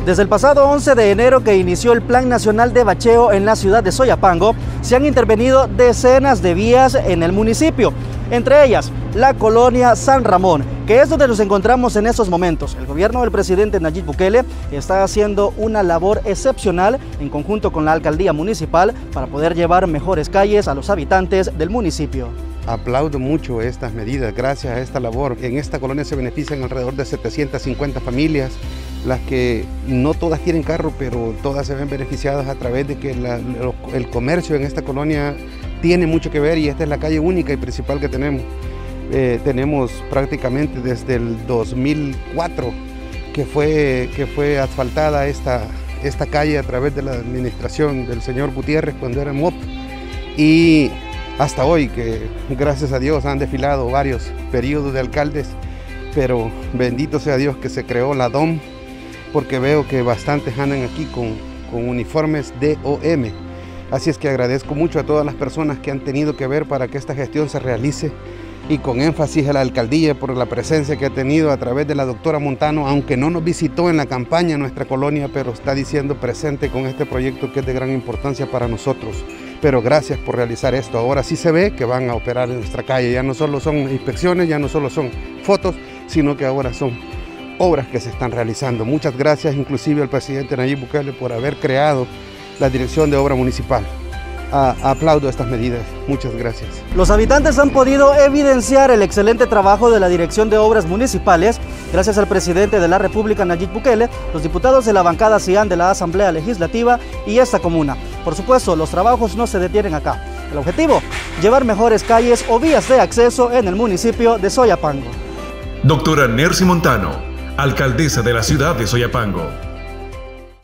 Desde el pasado 11 de enero que inició el Plan Nacional de Bacheo en la ciudad de Soyapango, se han intervenido decenas de vías en el municipio, entre ellas la colonia San Ramón, que es donde nos encontramos en estos momentos. El gobierno del presidente Nayib Bukele está haciendo una labor excepcional en conjunto con la alcaldía municipal para poder llevar mejores calles a los habitantes del municipio. Aplaudo mucho estas medidas, gracias a esta labor. En esta colonia se benefician alrededor de 750 familias, las que no todas tienen carro, pero todas se ven beneficiadas a través de que el comercio en esta colonia tiene mucho que ver, y esta es la calle única y principal que tenemos. Tenemos prácticamente desde el 2004 que fue asfaltada esta calle a través de la administración del señor Gutiérrez cuando era MOP, y hasta hoy, que gracias a Dios han desfilado varios periodos de alcaldes, pero bendito sea Dios que se creó la DOM, porque veo que bastantes andan aquí con uniformes DOM. Así es que agradezco mucho a todas las personas que han tenido que ver para que esta gestión se realice, y con énfasis a la alcaldía por la presencia que ha tenido a través de la doctora Montano, aunque no nos visitó en la campaña en nuestra colonia, pero está diciendo presente con este proyecto que es de gran importancia para nosotros. Pero gracias por realizar esto. Ahora sí se ve que van a operar en nuestra calle. Ya no solo son inspecciones, ya no solo son fotos, sino que ahora son obras que se están realizando. Muchas gracias inclusive al presidente Nayib Bukele por haber creado la Dirección de Obra Municipal. Aplaudo estas medidas. Muchas gracias. Los habitantes han podido evidenciar el excelente trabajo de la Dirección de Obras Municipales gracias al presidente de la República, Nayib Bukele, los diputados de la bancada CIAN de la Asamblea Legislativa y esta comuna. Por supuesto, los trabajos no se detienen acá. El objetivo, llevar mejores calles o vías de acceso en el municipio de Soyapango. Doctora Nercy Montano, alcaldesa de la ciudad de Soyapango.